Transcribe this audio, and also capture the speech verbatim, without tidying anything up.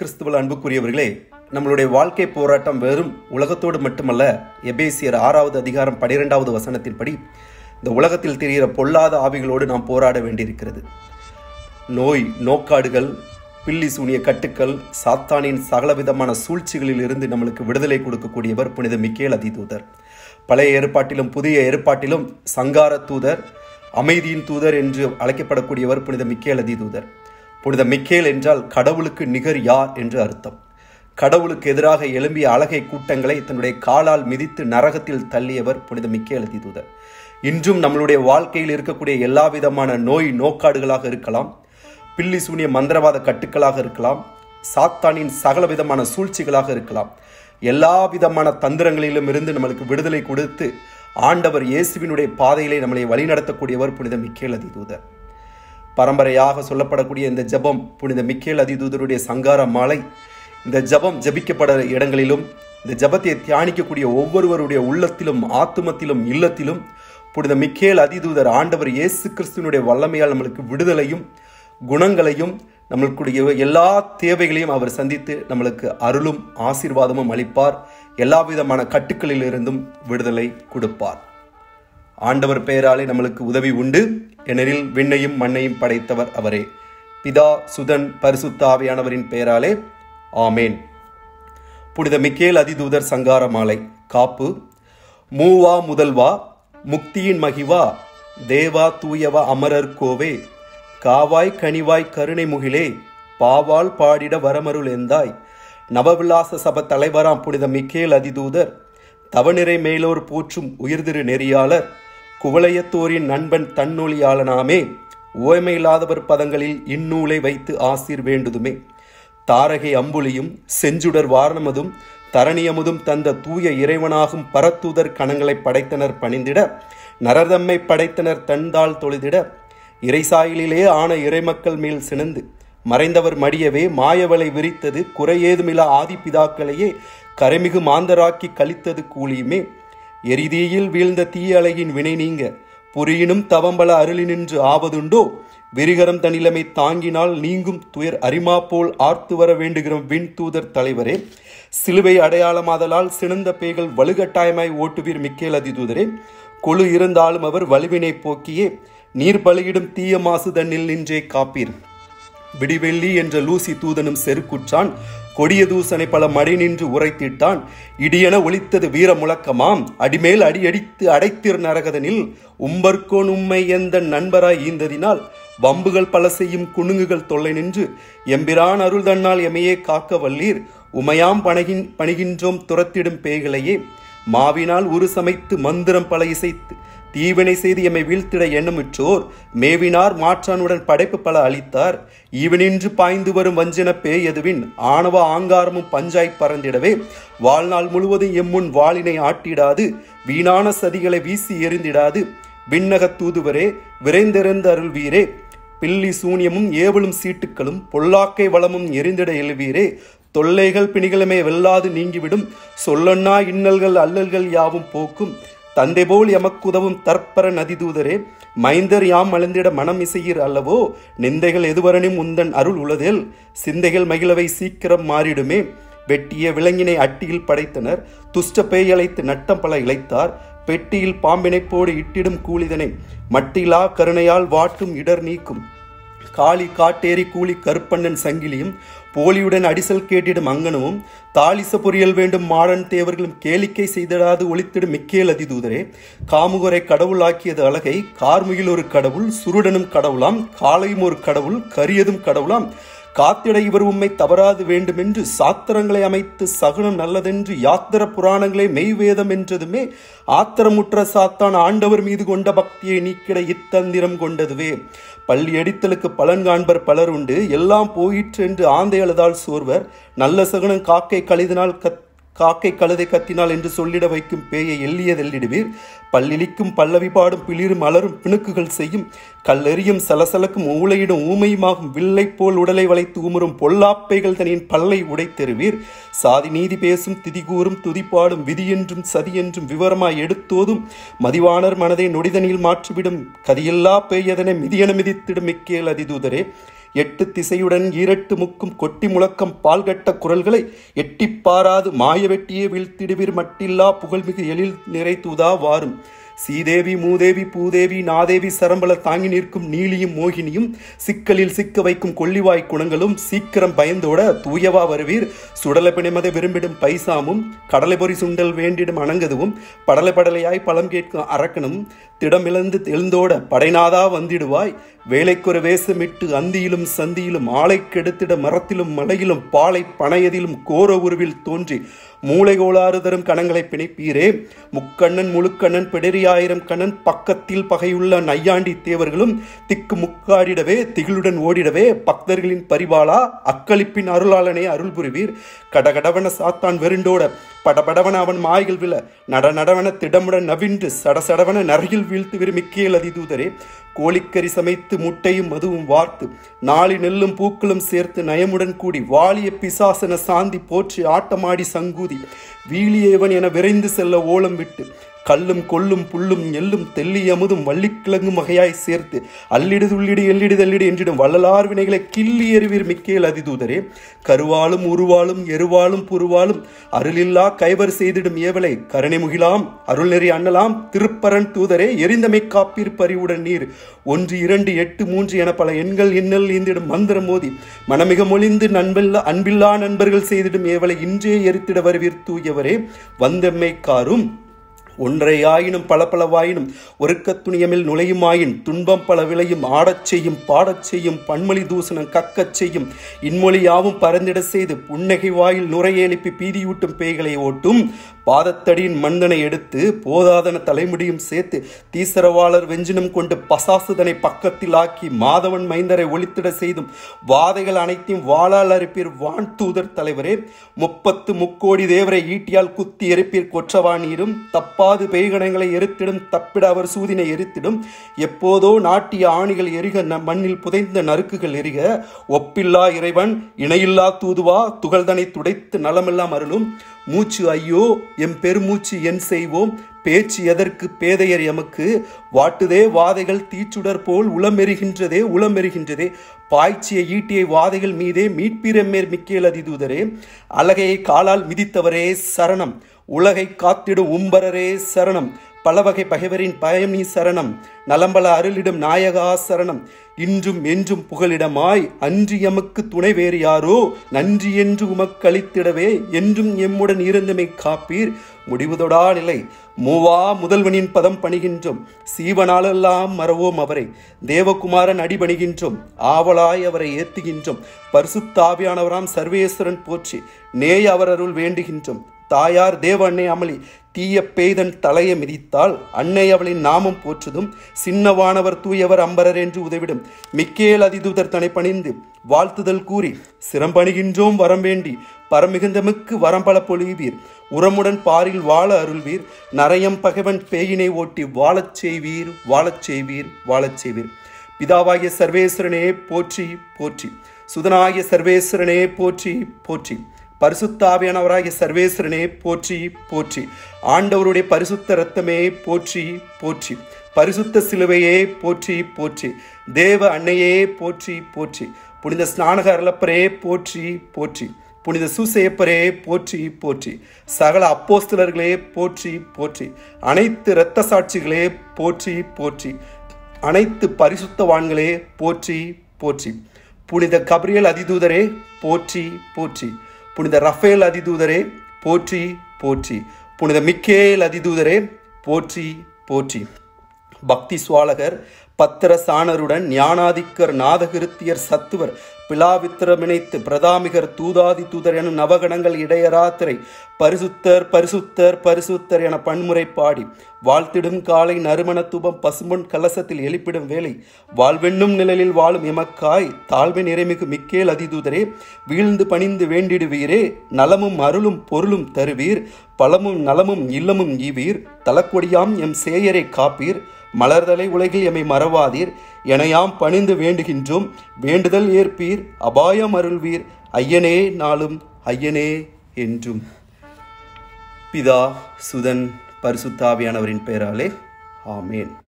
கிறிஸ்துவ அன்புக்குரியவர்களே, நம்மளுடைய வாழ்க்கை போராட்டம் வெறும் உலகத்தோடு மட்டுமல்ல. எபேசியர் ஆறாவது அதிகாரம் பனிரெண்டாவது வசனத்தின்படி இந்த உலகத்தில் தெரிகிற பொல்லாத ஆவிகளோடு நாம் போராட வேண்டியிருக்கிறது. நோய், நோக்காடுகள், பில்லி சூனிய கட்டுக்கள், சாத்தானின் சகலவிதமான சூழ்ச்சிகளில் இருந்து நம்மளுக்கு விடுதலை கொடுக்கக்கூடியவர் புனித மிக்கேல் அதிதூதர். பழைய ஏற்பாட்டிலும் புதிய ஏற்பாட்டிலும் சங்கார தூதர், அமைதியின் தூதர் என்று அழைக்கப்படக்கூடியவர் புனித மிக்கேல் அதிதூதர். புனித மிக்கேல் என்றால் கடவுளுக்கு நிகர் யார் என்று அர்த்தம். கடவுளுக்கு எதிராக எழும்பிய அழகை கூட்டங்களை தன்னுடைய காலால் மிதித்து நரகத்தில் தள்ளியவர் புனித மிக்கேல் அதிதூதர். இன்றும் நம்மளுடைய வாழ்க்கையில் இருக்கக்கூடிய எல்லா விதமான நோய், நோக்காடுகளாக இருக்கலாம், பில்லி சூனிய மந்திரவாத கட்டுக்களாக இருக்கலாம், சாத்தானின் சகல விதமான சூழ்ச்சிகளாக இருக்கலாம், எல்லா விதமான தந்திரங்களிலும் இருந்து நம்மளுக்கு விடுதலை கொடுத்து ஆண்டவர் இயேசுவினுடைய பாதையிலே நம்மளை வழிநடத்தக்கூடியவர் புனித மிக்கேல் அதிதூதர். பரம்பரையாக சொல்லப்படக்கூடிய இந்த ஜபம் புனித மிக்கேல் அதிதூதருடைய சங்கார மாலை. இந்த ஜபம் ஜபிக்கப்பட இடங்களிலும் இந்த ஜபத்தை தியானிக்கக்கூடிய ஒவ்வொருவருடைய உள்ளத்திலும், ஆத்துமத்திலும், இல்லத்திலும் புனித மிக்கேல் அதிதூதர் ஆண்டவர் இயேசு கிறிஸ்துவனுடைய வல்லமையால் நம்மளுக்கு விடுதலையும் குணங்களையும் நம்மளுடைய எல்லா தேவைகளையும் அவர் சந்தித்து நம்மளுக்கு அருளும் ஆசீர்வாதமும் அளிப்பார். எல்லா விதமான கட்டுக்களில் இருந்தும் விடுதலை கொடுப்பார். ஆண்டவர் பெயராலே நம்மளுக்கு உதவி உண்டு. ஏனெனில் விண்ணையும் மண்ணையும் படைத்தவர் அவரே. பிதா, சுதன், பரிசுத்த ஆவியானவரின் பெயராலே ஆமேன். புனித மிக்கேல் அதிதூதர் சங்கார மாலை. காப்பு. மூவா முதல்வா, முக்தியின் மகிவா, தேவா தூயவா அமரர் கோவே, காவாய் கனிவாய் கருணை முகிலே, பாவால் பாடிட வரமருள் எந்தாய். நவவிலாச சப தலைவராம் புனித மிக்கேல் அதிதூதர், தவநிறை மேலோர் போற்றும் உயிர்திரு நெறியாளர், குவளையத்தோரின் நண்பன் தன்னொழியாளனாமே, ஓய்மையில்லாதவர் பதங்களில் இந்நூலை வைத்து ஆசீர் வேண்டுதுமே. தாரகை அம்புலியும் செஞ்சுடர் வாரணமதும் தரணியமுதும் தந்த தூய இறைவனாகும் பரத்தூதர் கணங்களை படைத்தனர் பணிந்திட, நரதம்மை படைத்தனர் தந்தாள் தொழுதிட, இறைசாயிலே ஆன இறைமக்கள் மேல் சினந்து மறைந்தவர் மடியவே மாயவளை விரித்தது குறையேதுமில்லா ஆதி பிதாக்களையே கரைமிகு மாந்தராக்கி கழித்தது கூலியுமே. எரிதீயில் வீழ்ந்த தீய அலையின் வினை நீங்க புரியினும் தவம்பல அருளி நின்று ஆவதுண்டோ, விரிகரம் தனிலமை தாங்கினால் நீங்கும் துயர் அரிமா போல் ஆர்த்து வர வேண்டுகிற விண் தூதர் தலைவரே, சிலுவை அடையாளமாதலால் சினந்த பேய்கள் வலுகட்டாயமாய் ஓட்டுவீர் மிக்கேல் அதிதூதரே, கொழு இருந்தாலும் அவர் வலுவினை போக்கியே நீர் பலியிடும் தீய மாசு தன்னில் நின்றே காப்பீர். விடிவெள்ளி என்ற லூசி தூதனும் செருக்குற்றான், கொடிய தூசனை பல மடை நின்று உரைத்திட்டான், இடியென ஒலித்தது வீர முழக்கமாம், அடிமேல் அடியடித்து அடைத்திர் நரகதனில், உம்பர்கோன் உம்மை எந்த நண்பராய் ஈந்ததினால், வம்புகள் பல செய்யும் குணுங்குகள் தொல்லை நின்று, எம்பிரான் அருள் தன்னால் எமையே காக்க வல்லீர், உமையாம் பணகின் பணிகின்றோம் துரத்திடும் பேய்களையே, மாவினால் உரு சமைத்து மந்திரம் பல இசைத்து தீவினை செய்து எம்மை வீழ்த்திட எண்ணமுற்றோர், மேவினார் மாற்றானுடன் படைப்பு பல அளித்தார், ஈவனின்று பாய்ந்து வரும் வஞ்சன பேயதுவின் ஆணவ ஆங்காரமும் பஞ்சாய் பறந்திடவே, வாழ்நாள் முழுவதும் எம்முன் வாளினை ஆட்டிடாது வீணான சதிகளை வீசி எறிந்திடாது, விண்ணக தூதுவரே விரைந்திருந்த அருள்வீரே, பில்லி சூனியமும் ஏவலும் சீட்டுக்களும் பொல்லாக்கை வளமும் எரிந்திட எழுவீரே, தொல்லைகள் பிணிகளுமே வெல்லாது நீங்கிவிடும், சொல்லொன்னா இன்னல்கள் அல்லல்கள் யாவும் போக்கும், தந்தை போல் எமக்குதவும் தற்பர நதிதூதரே, மைந்தர் யாம் அழுந்திட மனம் இசையீர் அல்லவோ, நிந்தைகள் எதுவரனும் உந்தன் அருள் உளதேல், சிந்தைகள் மகிழவை சீக்கிரம் மாறிடுமே. வெட்டிய விலங்கினை அட்டியில் படைத்தனர், துஷ்ட பேய் அழைத்து நட்டம் பல இழைத்தார், பெட்டியில் பாம்பினை போடு இட்டிடும் கூலிதனை, மட்டிலா கருணையால் வாட்டும் இடர் நீக்கும், காளி காட்டேரி கூலி கருப்பண்ணன் சங்கிலியும் போலியுடன் அடிசல் கேட்டிடும் அங்கனமும், தாளிச பொரியல் வேண்டும் மாடன் தேவர்களும் கேளிக்கை செய்திடாது ஒளித்திடும் மிக்கேல் அதிதூதரே, காமுகரை கடவுள் ஆக்கியது அழகை, கார்முகில் ஒரு கடவுள், சுருடனும் கடவுளாம், காளையும் ஒரு கடவுள், கரியதும் கடவுளாம், காத்திட இவர் உம்மை தவறாது வேண்டுமென்று சாத்திரங்களை அமைத்து சகுனம் நல்லதென்று யாத்திர புராணங்களை மெய்வேதம் என்றதுமே, ஆத்திரமுற்ற சாத்தான் ஆண்டவர் மீது கொண்ட பக்தியை நீக்கிட இத்தந்திரம் கொண்டதுவே. பள்ளி அடித்தலுக்கு பலன் காண்பர் பலர் உண்டு, எல்லாம் போயிற்று என்று ஆந்தை அழுதால் சோர்வர், நல்ல சகுனம் காக்கை கழுதினால் கத் காக்கை கழுதை கத்தினால் என்று சொல்லிட வைக்கும் பேயை எல்லியதெல்லிடுவீர், பல்லிழிக்கும் பல்லவி பாடும் பிளிரும் அலரும் பிணுக்குகள் செய்யும், கல்லெறியும் சலசலக்கும் ஊளையிடும் ஊமையுமாகும் வில்லை போல் உடலை வளைத்து உமரும் பொல்லாப்பைகள் தனியின் பல்லை உடைத்தெருவீர், சாதி நீதி பேசும் திதிகூறும் துதிப்பாடும் விதியென்றும் சதியென்றும் விவரமாய் எடுத்தோதும், மதிவாணர் மனதை நொடிதனில் மாற்றிவிடும் கதியில்லா பேயதனை மிதியென மிதித்திடும் மிக்கேல் அதிதூதரே, எட்டு திசையுடன் ஈரட்டு முக்கும் கொட்டி முழக்கம் பால்கட்ட குரல்களை எட்டிப்பாராது மாய வெட்டியே வீழ்த்திடுவீர் மட்டில்லா புகழ்மிகு எழில் நிறைத்துதா வாரும். சீதேவி மூதேவி பூதேவி நாதேவி சரம்பல தாங்கி நிற்கும் நீலியும் மோகினியும் சிக்கலில் சிக்க வைக்கும் கொள்ளிவாய் குணங்களும் சீக்கிரம் பயந்தோட தூயவா வருவீர். சுடலை பிணைமதை விரும்பிடும் பைசாமும் கடலை பொறி சுண்டல் வேண்டிடும் அணங்கதுவும் படலை படலையாய் பழம் கேட்கும் அரக்கனும் திடமிழந்து எழுந்தோட படைநாதா வந்திடுவாய். வேலைக்கொரு வேசமிட்டு அந்தியிலும் சந்தியிலும் ஆலை கெடுத்திட மரத்திலும் மலையிலும் பாலை பனையதிலும் கோர உருவில் தோன்றி மூளை கோளாறு தரும் கணங்களை பிணைப்பீரே. முக்கண்ணன் முழுக்கண்ணன் பிடரியாயிரம் கண்ணன் பக்கத்தில் பகையுள்ள நையாண்டி தேவர்களும் திக்கு முக்காடிடவே திகிலுடன் ஓடிடவே பக்தர்களின் பரிபாலா அக்களிப்பின் அருளாளனே அருள் புரிவீர். கடகடவன சாத்தான் வெருண்டோட படபடவன அவன் மாய்கள் விழ நட நடவன திடமுடன் நவின்று சடசடவன நரையில் வீழ்த்து விருமிக்கேல் அதிதூதரே. கோழிக்கறி சமைத்து முட்டையும் மதுவும் வார்த்து நாளி நெல்லும் பூக்களும் சேர்த்து நயமுடன் கூடி வாலிய பிசாசன சாந்தி போற்றி ஆட்டமாடி சங்கூதி வீழியவன் என விரைந்து செல்ல ஓலம் விட்டு கல்லும் கொல்லும் புல்லும் எல்லும் தெல்லி அமுதும் வள்ளிக்கிழங்கும் வகையாய் சேர்த்து அல்லிடு துள்ளிடு எல்லிடு தள்ளிடு என்றிடும் வள்ளலார் வினைகளை கிள்ளி எறிவீர் மிக்கேல் அதிதூதரே. கருவாலும் உருவாலும் எருவாலும் புருவாலும் அருளில்லா கைவர் செய்திடும் ஏவலை கருணை முகிலாம் அருள் நெறி அண்ணலாம் திருப்பரன் தூதரே. எரிந்தமை காப்பீர் பறிவுடன் நீர் ஒன்று இரண்டு எட்டு மூன்று என பல எண்கள் எண்ணல் ஈந்திடும் மந்திரம் மோதி மனமிக மொழிந்து நண்பில்லா அன்பில்லா நண்பர்கள் செய்திடும் ஏவலை இன்றே எரித்திட வருவீர் தூயவரே. வந்தெம்மை காரும் ஒன்றையாயினும் பல பலவாயினும் ஒருக்க துணியமில் நுழையுமாயின் துன்பம் பல விளையும் ஆடச் செய்யும் பாடச் செய்யும் பன்மொழி தூசணம் கக்கச் செய்யும் இன்மொழியாவும் பறந்திட செய்து புன்னகை வாயில் நுரையெழுப்பி பீதியூட்டும் பேய்களை ஓட்டும் பாதத்தடியின் மந்தனை எடுத்து போதாதன தலைமுடியும் சேர்த்து தீசரவாளர் வெஞ்சினம் கொண்டு பசாசுதனை பக்கத்தில் ஆக்கி மாதவன் மைந்தரை ஒளித்திட செய்தும் வாதைகள் அனைத்தையும் வாளால் அறுப்பீர் வான் தூதர் தலைவரே. முப்பத்து முக்கோடி தேவரை ஈட்டியால் குத்தி எரிப்பீர் கொற்றவா நீரும் தப்பாது பேய்கணங்களை எரித்திடும் தப்பிட அவர் சூதினை எரித்திடும் எப்போதோ நாட்டிய ஆணிகள் எரிக மண்ணில் புதைந்த நறுக்குகள் எரிக ஒப்பில்லா இறைவன் இணையில்லா தூதுவா துகள்தனை துடைத்து நலமெல்லாம் அருளும். மூச்சு ஐயோ எம் பெருமூச்சு என் செய்வோம் பேச்சு எதற்கு பேதையர் எமக்கு வாட்டுதே வாதைகள் தீச்சுடர் போல் உளமெறுகின்றதே உளமெறுகின்றதே பாய்ச்சிய ஈட்டியை வாதைகள் மீதே மீட்பிரமேர் மிக்கேல் அதிதூதரே. அழகையை காலால் மிதித்தவரே சரணம் உலகை காத்திடும் உம்பரரே சரணம் பலவகை பகைவரின் பயமீ சரணம் நலம்பல அருளிடும் நாயகா சரணம் இன்றும் என்றும் புகலிடமாய் அன்று எமக்கு துணை வேறு யாரோ நன்றி என்று உமக்களித்திடவே என்றும் எம்முடன் இருந்தமை காப்பீர். முடிவுதொடா நிலை மூவா முதல்வனின் பதம் பணிகின்றோம் சீவனாலெல்லாம் மறவோம் அவரை தேவகுமாரன் அடிபணிகின்றோம் ஆவலாய் அவரை ஏத்துகின்றோம் பரிசுத்தாவியானவராம் சர்வேஸ்வரன் போற்றி நேய அவர் அருள் வேண்டுகின்றோம். தாயார் தேவ அன்னை அமளி தீய பெய்தன் தலையை மிதித்தால் அன்னை அவளின் நாமம் போற்றுதும் சின்னவானவர் தூயவர் அம்பரர் என்று உதவிடும் மிக்கேல் அதிதூதர் தனை பணிந்து வாழ்த்துதல் கூறி சிரம்பணிகின்றோம் வரம் வேண்டி பரமிகுந்தமுக்கு வரம்பல பொழிவீர் உரமுடன் பாரில் வாழ அருள்வீர் நரையம் பகைவன் பேயினை ஓட்டி வாழச் செய்வீர் வாழச் செய்வீர் வாழச் செய்வீர். பிதாவாகிய சர்வேஸ்வரனே போற்றி போற்றி சுதனாகிய சர்வேஸ்வரனே போற்றி போற்றி பரிசுத்தாவியானவராகிய சர்வேஸ்வரனே போற்றி போற்றி ஆண்டவருடைய பரிசுத்த இரத்தமே போற்றி போற்றி பரிசுத்த சிலுவையே போற்றி போற்றி தேவ அன்னையே போற்றி போற்றி புனித ஸ்நானக அருளப்பரே போற்றி போற்றி புனித சூசையப்பரே போற்றி போற்றி சகல அப்போஸ்தலர்களே போற்றி போற்றி அனைத்து இரத்த சாட்சிகளே போற்றி போற்றி அனைத்து பரிசுத்தவான்களே போற்றி போற்றி புனித கபிரியல் அதிதூதரே போற்றி போற்றி புனித ரஃபேல் அதிதூதரே போற்றி போற்றி புனித மிக்கேல் அதிதூதரே போற்றி போற்றி. பக்தி சுவாலகர் பத்திர சாணருடன் ஞானாதிக்கர் நாதகிருத்தியர் சத்துவர் பிலாவித்திரமிணைத்து பிரதாமிகர் தூதாதி தூதர் எனும் நவகணங்கள் இடையராத்திரை பரிசுத்தர் பரிசுத்தர் பரிசுத்தர் என பன்முறை பாடி வாழ்த்திடும் காலை நறுமண தூபம் பசும்பொன் கலசத்தில் எழுப்பிடும் வேலை வாழ்வென்னும் நிழலில் வாழும் எமக்காய் தாழ்மை நிறைமிகு மிக்கேல் அதிதூதரே வீழ்ந்து பணிந்து வேண்டிடுவீரே நலமும் அருளும் பொருளும் தருவீர் பலமும் நலமும் இல்லமும் ஈவீர் தலக்கொடியாம் எம் சேயரை காப்பீர் மலர்தலை உலகில் எம்மை மறவாதீர் எனையாம் பணிந்து வேண்டுகின்றோம் வேண்டுதல் ஏற்பீர் அபாயம் அருள்வீர் ஐயனே நாளும் ஐயனே என்றும். பிதா சுதன் பரிசுத்தாவியானவரின் பெயராலே ஆமேன்.